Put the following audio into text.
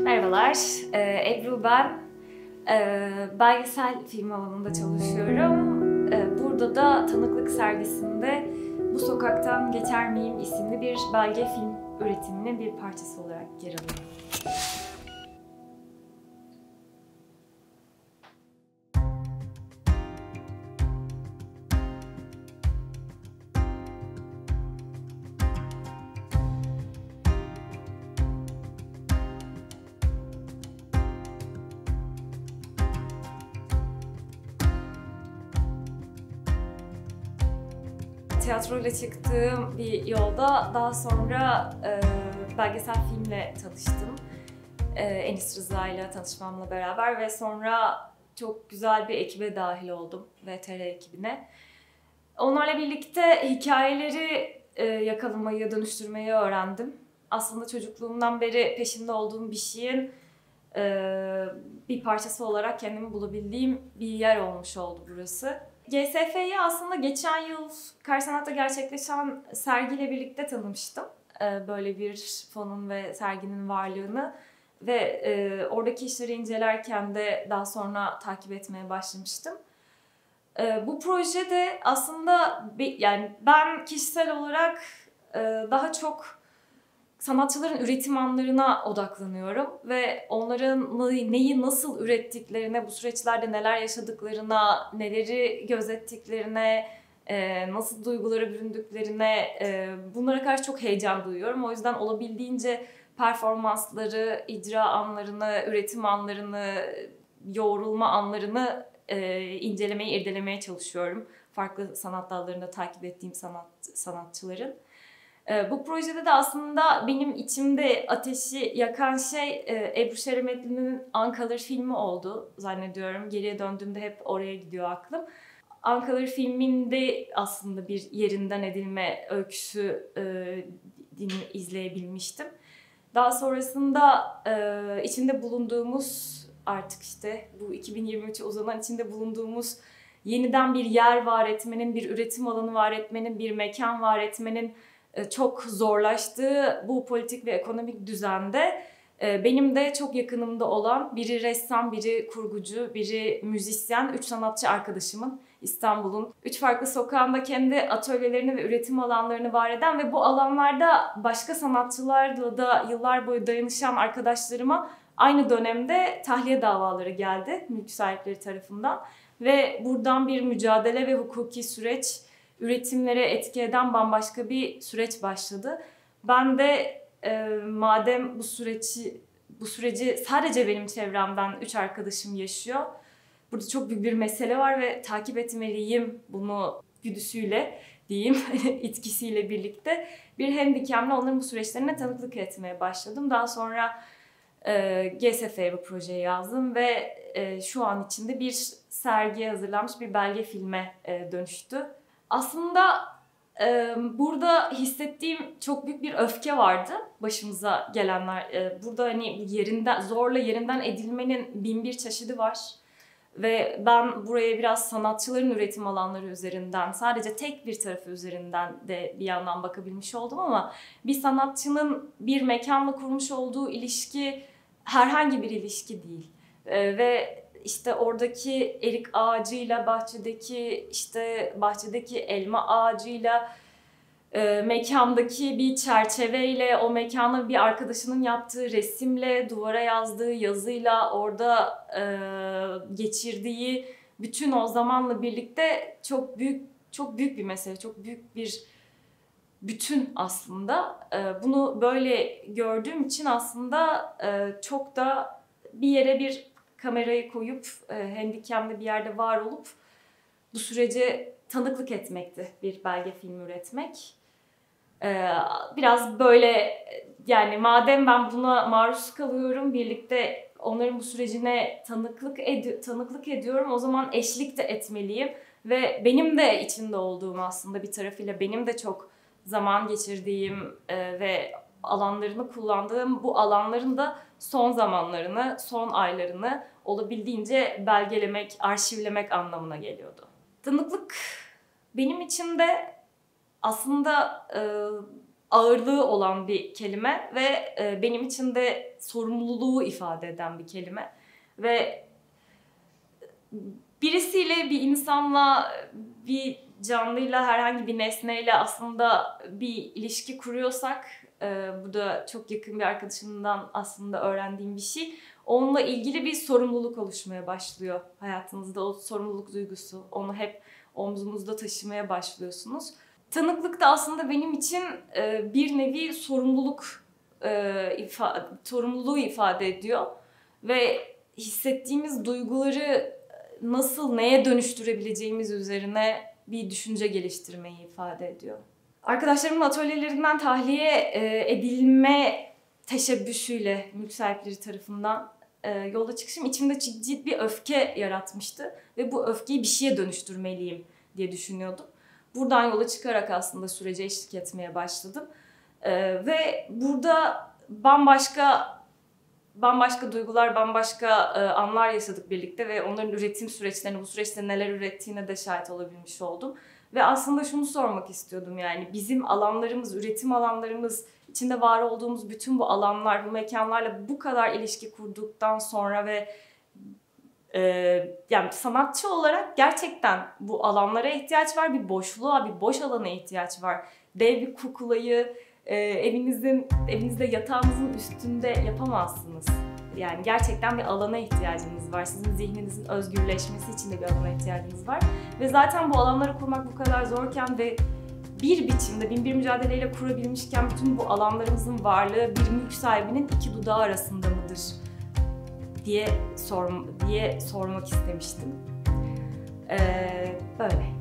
Merhabalar, Ebru ben. Belgesel film alanında çalışıyorum. Burada da Tanıklık sergisinde Bu Sokaktan Geçer Miyim isimli bir belge film üretiminin bir parçası olarak yer alıyorum. Tiyatroyla çıktığım bir yolda daha sonra belgesel filmle tanıştım. Enis Rıza ile tanışmamla beraber ve sonra çok güzel bir ekibe dahil oldum, VTR ekibine. Onlarla birlikte hikayeleri yakalamayı, dönüştürmeyi öğrendim. Aslında çocukluğumdan beri peşinde olduğum bir şeyin bir parçası olarak kendimi bulabildiğim bir yer olmuş oldu burası. GSF'yi aslında geçen yıl Karsanat'ta gerçekleşen sergiyle birlikte tanımıştım. Böyle bir fonun ve serginin varlığını ve oradaki işleri incelerken de daha sonra takip etmeye başlamıştım. Bu projede aslında yani ben kişisel olarak daha çok sanatçıların üretim anlarına odaklanıyorum ve onların neyi nasıl ürettiklerine, bu süreçlerde neler yaşadıklarına, neleri gözettiklerine, nasıl duygulara büründüklerine, bunlara karşı çok heyecan duyuyorum. O yüzden olabildiğince performansları, icra anlarını, üretim anlarını, yoğrulma anlarını incelemeye, irdelemeye çalışıyorum. Farklı sanat dallarında takip ettiğim sanatçıların. Bu projede de aslında benim içimde ateşi yakan şey Ebru Şeremetli'nin Ankalır filmi oldu zannediyorum. Geriye döndüğümde hep oraya gidiyor aklım. Ankalır filminde aslında bir yerinden edilme öyküsü izleyebilmiştim. Daha sonrasında içinde bulunduğumuz artık işte bu 2023'e uzanan içinde bulunduğumuz yeniden bir yer var etmenin, bir üretim alanı var etmenin, bir mekan var etmenin çok zorlaştığı bu politik ve ekonomik düzende benim de çok yakınımda olan biri ressam, biri kurgucu, biri müzisyen, 3 sanatçı arkadaşımın İstanbul'un 3 farklı sokağında kendi atölyelerini ve üretim alanlarını var eden ve bu alanlarda başka sanatçılarla da yıllar boyu dayanışan arkadaşlarıma aynı dönemde tahliye davaları geldi mülk sahipleri tarafından ve buradan bir mücadele ve hukuki süreç üretimlere etki eden bambaşka bir süreç başladı. Ben de madem bu süreci sadece benim çevremden 3 arkadaşım yaşıyor. Burada çok büyük bir mesele var ve takip etmeliyim bunu güdüsüyle diyeyim, etkisiyle birlikte bir handikapla onların bu süreçlerine tanıklık etmeye başladım. Daha sonra GSF'ye bu projeyi yazdım ve şu an içinde bir sergiye hazırlanmış bir belge filme dönüştü. Aslında burada hissettiğim çok büyük bir öfke vardı başımıza gelenler. Burada hani zorla yerinden edilmenin bin bir çeşidi var. Ve ben buraya biraz sanatçıların üretim alanları üzerinden, sadece tek bir tarafı üzerinden de bir yandan bakabilmiş oldum ama bir sanatçının bir mekanla kurmuş olduğu ilişki herhangi bir ilişki değil. Ve İşte oradaki erik ağacıyla bahçedeki elma ağacıyla mekandaki bir çerçeveyle, o mekana bir arkadaşının yaptığı resimle, duvara yazdığı yazıyla, orada geçirdiği bütün o zamanla birlikte çok büyük bir mesele, çok büyük bir bütün aslında. Bunu böyle gördüğüm için aslında çok da bir yere bir kamerayı koyup handikaplı bir yerde var olup bu sürece tanıklık etmekti bir belge filmi üretmek. Biraz böyle yani madem ben buna maruz kalıyorum birlikte onların bu sürecine tanıklık ediyorum o zaman eşlik de etmeliyim ve benim de içinde olduğum aslında bir tarafıyla benim de çok zaman geçirdiğim ve alanlarını kullandığım bu alanların da son zamanlarını, son aylarını olabildiğince belgelemek, arşivlemek anlamına geliyordu. Tanıklık benim için de aslında ağırlığı olan bir kelime ve benim için de sorumluluğu ifade eden bir kelime. Ve birisiyle, bir insanla, bir canlıyla, herhangi bir nesneyle aslında bir ilişki kuruyorsak, bu da çok yakın bir arkadaşımdan aslında öğrendiğim bir şey. Onunla ilgili bir sorumluluk oluşmaya başlıyor hayatınızda. O sorumluluk duygusu, onu hep omzunuzda taşımaya başlıyorsunuz. Tanıklık da aslında benim için bir nevi sorumluluğu ifade ediyor. Ve hissettiğimiz duyguları nasıl, neye dönüştürebileceğimiz üzerine bir düşünce geliştirmeyi ifade ediyor. Arkadaşlarımın atölyelerinden tahliye edilme teşebbüsüyle mülk sahipleri tarafından yola çıkışım içimde ciddi bir öfke yaratmıştı. Ve bu öfkeyi bir şeye dönüştürmeliyim diye düşünüyordum. Buradan yola çıkarak aslında sürece eşlik etmeye başladım. Ve burada bambaşka duygular, bambaşka anlar yaşadık birlikte ve onların üretim süreçlerini, bu süreçte neler ürettiğine de şahit olabilmiş oldum. Ve aslında şunu sormak istiyordum, yani bizim alanlarımız, üretim alanlarımız, içinde var olduğumuz bütün bu alanlar, bu mekanlarla bu kadar ilişki kurduktan sonra ve yani sanatçı olarak gerçekten bu alanlara ihtiyaç var, bir boşluğa, bir boş alana ihtiyaç var. Dev bir kuklayı evinizde yatağınızın üstünde yapamazsınız. Yani gerçekten bir alana ihtiyacınız var. Sizin zihninizin özgürleşmesi için de bir alana ihtiyacınız var. Ve zaten bu alanları kurmak bu kadar zorken ve bir biçimde, bin bir mücadeleyle kurabilmişken bütün bu alanlarımızın varlığı bir mülk sahibinin iki dudağı arasında mıdır diye sormak istemiştim. Böyle.